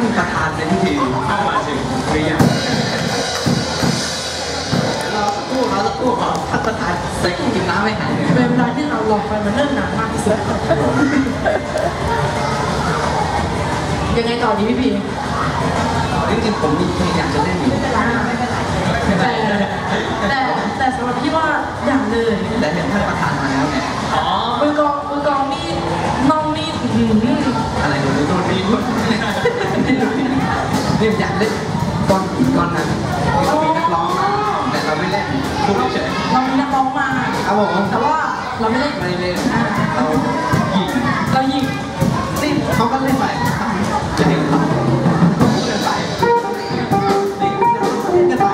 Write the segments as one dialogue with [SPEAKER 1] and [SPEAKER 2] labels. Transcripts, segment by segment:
[SPEAKER 1] ประธานในพิธีเข้ามาถึงหรือยังเราสักครู่ขอท่านประธานใส่กินน้ำไม่หายเลย
[SPEAKER 2] เป็นเวลาที่เรารอคอยมาเนิ่นนานมากที่สุดยังไงต่อดีพี่พี
[SPEAKER 1] จริงๆผมมีเพลงอยากจะเล่นอยู่
[SPEAKER 2] แต่สำหรับพี่ว่าอย่างเลย
[SPEAKER 1] แต่เห็นท่านประธานมาแล้วไง
[SPEAKER 2] มือกองนี่น้องนี่
[SPEAKER 1] อะไรโดนนี่อยากเล่นก้อนนั้นเรามีนักร้องแต่เราไม่เล่นพูดเฉย
[SPEAKER 2] เรามีนักร้องมา
[SPEAKER 1] ครับผม
[SPEAKER 2] แต่ว่าเราไม่เล่นเรายิง
[SPEAKER 1] นี่เขาก็เล่นไปจะเห็นเขาเล่นไปนี่เขาเล่นกันไป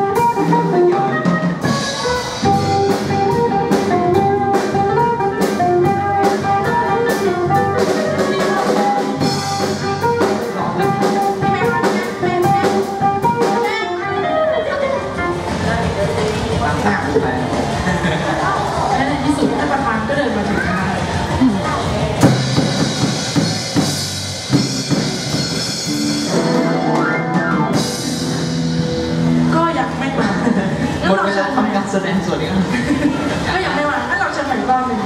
[SPEAKER 2] และในที่สุดท่านประธานก็เดินมาถึงก็ยังไม่มา
[SPEAKER 1] หมดเวลาทำการแสดงส่วนนี้
[SPEAKER 2] ก็ยังไม่มาให้เราเชิญใหม่รอบหนึ่ง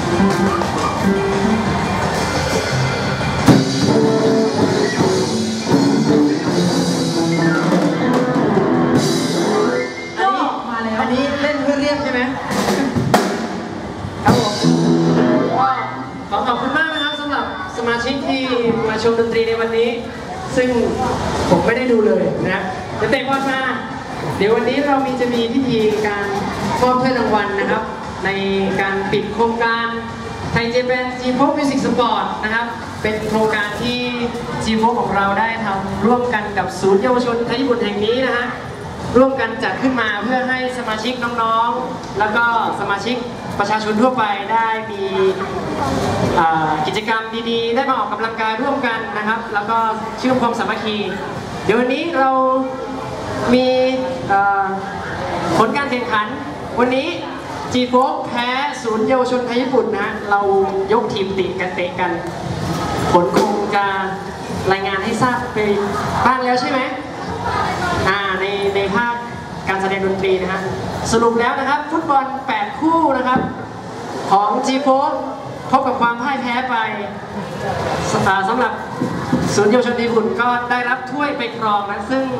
[SPEAKER 3] อันนี้เล่นเพื่อเรียกใช่ไหมครับผมขอบคุณมากนะครับสำหรับสมาชิกที่มาชมดนตรีในวันนี้ซึ่งผมไม่ได้ดูเลยนะจะเตะบอลมาเดี๋ยววันนี้เราจะมีพิธีการมอบถ้วยรางวัลนะครับในการปิดโครงการไทยเจแปนจีโฟมิวสิกสปอร์ตนะครับเป็นโครงการที่จีโฟของเราได้ทำร่วมกันกับศูนย์เยาวชนไทยญี่ปุ่นแห่งนี้นะฮะร่วมกันจัดขึ้นมาเพื่อให้สมาชิกน้องๆแล้วก็สมาชิกประชาชนทั่วไปได้มีกิจกรรมดีๆได้มาออกกำลังกายร่วมกันนะครับแล้วก็เชื่อมความสามัคคีเดี๋ยววันนี้เรามีผลการแข่งขันวันนี้จีโฟแพ้ศูนย์เยาวชนไทยญี่ปุ่นนะเรายกทีมติกันเตะกันผลคงจะรายงานให้ทราบไปบ้างแล้วใช่ไหมในภาคการแสดงดนตรีนะฮะสรุปแล้วนะครับฟุตบอล8คู่นะครับของจีโฟพบกับความพ่ายแพ้ไปสำหรับศูนย์เยาวชนญี่ปุ่นก็ได้รับถ้วยไปครองนะซึ่ง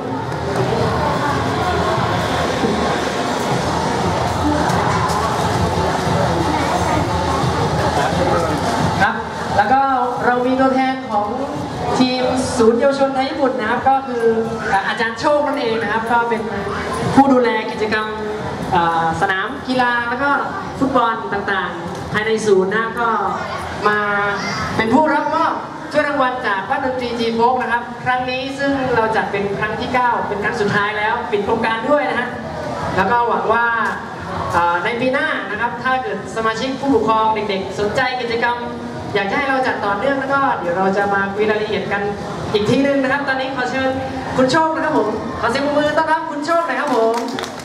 [SPEAKER 3] ครับแล้วก็เรามีตัวแทนของทีมศูนย์เยาวชนไทยญี่ปุ่นนะครับก็คืออาจารย์โชคนั่นเองนะครับก็เป็นผู้ดูแลกิจกรรมสนามกีฬาแล้วก็ฟุตบอลต่างๆภายในศูนย์นะก็มาเป็นผู้รับมอบถ้วยรางวัลจากบ้านดนตรีจีโฟกนะครับครั้งนี้ซึ่งเราจัดเป็นครั้งที่9เป็นครั้งสุดท้ายแล้วปิดโครงการด้วยนะฮะแล้วก็หวังว่าในปีหน้านะครับถ้าเกิดสมาชิกผู้ปกครองเด็กๆสนใจกิจกรรมอยากให้เราจัดต่อเนื่องแล้วก็เดี๋ยวเราจะมาคุยรายละเอียดกันอีกทีนึงนะครับตอนนี้ขอเชิญคุณโชคนะครับผมขอเสียงปรบมือต้อนรับคุณโชคหน่อยครับผม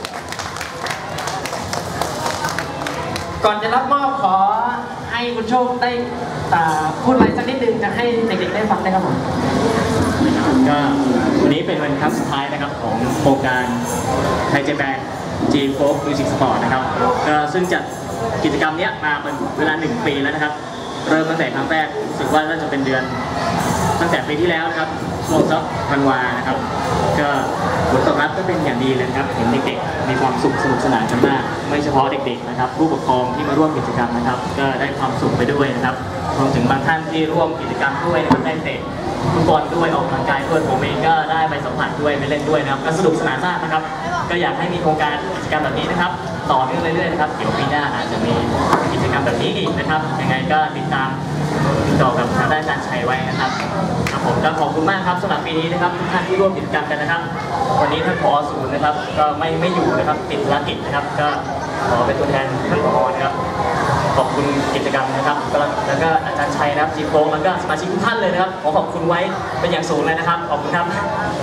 [SPEAKER 3] ก่อนจะรับมอบขอให้คุณโชคได้พูดอะไรสักนิดนึงจะให้เด็กๆได้ฟังได้ครับผม
[SPEAKER 4] ก็วันนี้เป็นวันครั้งสุดท้ายนะครับของโครงการไทยเจแปนจีโฟกมิวสิกสปอร์ตนะครับก็ซึ่งจัดกิจกรรมนี้มาเป็นเวลา1 ปีแล้วนะครับเริ่มตั้งแต่ครั้งแรกรู้สึกว่าน่าจะเป็นเดือนตั้งแต่ปีที่แล้วนะครับช่วงสักธันวานะครับก็ผลตอบรับก็เป็นอย่างดีเลยครับเห็นเด็กๆมีความสุขสนุกสนานกันมากไม่เฉพาะเด็กๆนะครับผู้ปกครองที่มาร่วมกิจกรรมนะครับก็ได้ความสุขไปด้วยนะครับรวมถึงบางท่านที่ร่วมกิจกรรมด้วยนะครับได้เตะฟุตบอลด้วยออกกำลังกายด้วยผมเองก็ได้ไปสัมผัสด้วยไปเล่นด้วยนะครับก็สนุกสนานมากนะครับก็อยากให้มีโครงการกิจกรรมแบบนี้นะครับต่อเนื่องเรื่อยๆนะครับเดี๋ยวปีหน้าอาจจะมีกิจกรรมแบบนี้อีกนะครับยังไงก็ติดต่อกับทางด้านอาจารย์ชัยไว้นะครับผมก็ขอบคุณมากครับสำหรับปีนี้นะครับทุกท่านที่ร่วมกิจกรรมกันนะครับวันนี้ท่านผอ.ศูนย์นะครับก็ไม่อยู่นะครับติดภารกิจนะครับก็ขอเป็นตัวแทนท่านผอ.นะครับขอบคุณกิจกรรมนะครับแล้วก็อาจารย์ชัยนะครับจีโฟกแล้วก็สมาชิกทุกท่านเลยนะครับขอบคุณไว้เป็นอย่างสูงเลยนะครับขอบคุณครับ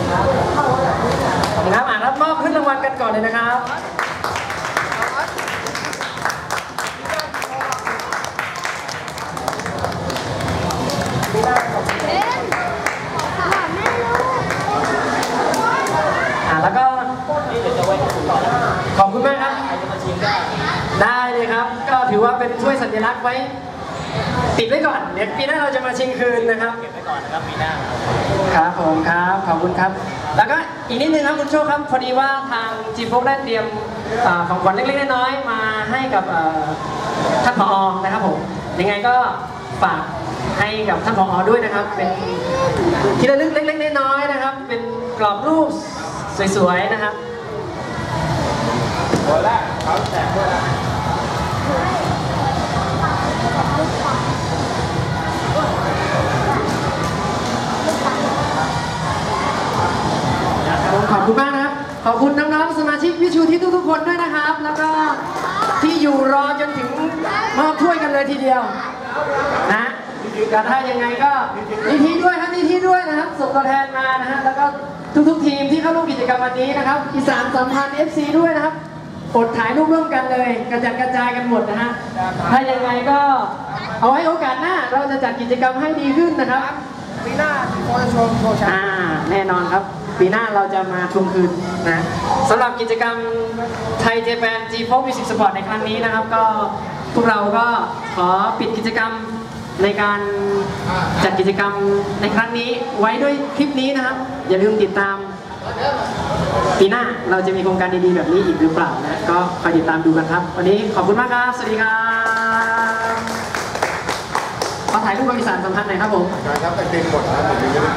[SPEAKER 4] ขอบคุณครับรับมอบขึ้นรางวัลกันก่อนเลยนะครับ
[SPEAKER 5] เป็น
[SPEAKER 3] เป็นถ้วยสัญลักษณ์ไว้ติดไว้ก่อนเดี๋ยวปีหน้าเราจะมาชิงคืนนะครับ
[SPEAKER 4] เก็บไว้ก่อนนะครับปีหน้า
[SPEAKER 3] ครับผมครับขอบคุณครับแล้วก็อีกนิดนึงครับคุณโชคครับพอดีว่าทางจีโฟกได้เตรียมของขวัญเล็กๆน้อยๆมาให้กับท่านผอ.นะครับผมยังไงก็ฝากให้กับท่านผอ.ด้วยนะครับเป็นที่ระลึกเล็กๆน้อยๆนะครับเป็นกรอบรูปสวยๆนะครับขอบคุณมากนะครับขอบคุณน้องๆสมาชิกวิชูที่ทุกๆคนด้วยนะครับแล้วก็ที่อยู่รอจนถึงมอบถ้วยกันเลยทีเดียวนะก็ถ้ายังไงก็นิธิด้วยครับนิธิด้วยนะครับส่งตัวแทนมานะฮะแล้วก็ทุกๆทีมที่เข้าร่วมกิจกรรมวันนี้นะครับอีสานสัมพันธ์ FC ด้วยนะครับอดถ่ายรูปร่วมกันเลยกระจัดกระจายกันหมดนะฮะถ้ายังไงก็เอาไว้โอกาสหน้าเราจะจัดกิจกรรมให้ดีขึ้นนะครับปีหน้าโชว์แน่นอนครับปีหน้าเราจะมาทวงคืนนะสำหรับกิจกรรมไทยเจแปนจีโฟมิวสิกสปอร์ตในครั้งนี้นะครับก็พวกเราก็ขอปิดกิจกรรมในการจัดกิจกรรมในครั้งนี้ไว้ด้วยคลิปนี้นะครับอย่าลืมติดตามปีหน้าเราจะมีโครงการดีๆแบบนี้อีกหรือเปล่านะก็คอยติดตามดูกันครับวันนี้ขอบคุณมากครับสวัสดีครับขอถ่ายรูปกับอีสานสัมพันธ์หน่อยครับผม
[SPEAKER 5] ครับแต่เต็มหมดนะผม